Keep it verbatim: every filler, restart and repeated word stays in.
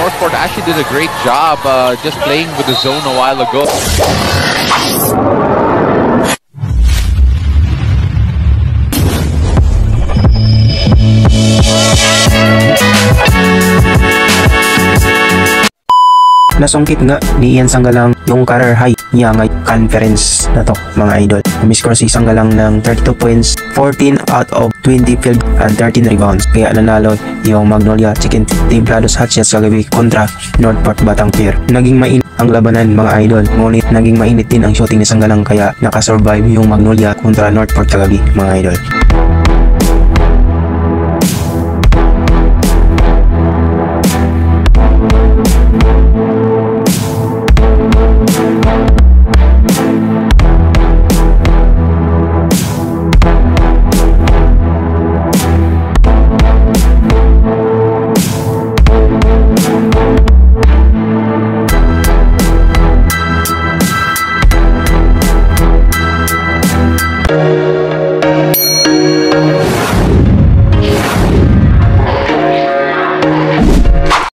Northport actually did a great job uh, just playing with the zone a while ago. Nasungkit nga ni Ian Sangalang yung career high niya ngay conference na to mga idol. Umiscore si Sangalang ng thirty-two points, fourteen out of twenty field and thirteen rebounds. Kaya nanalo yung Magnolia Chicken Templados Hotshots kagabi kontra Northport Batang Pier. Naging mainit ang labanan mga idol, ngunit naging mainit din ang shooting ni Sangalang kaya nakasurvive yung Magnolia kontra Northport kagabi mga idol. We'll be right back.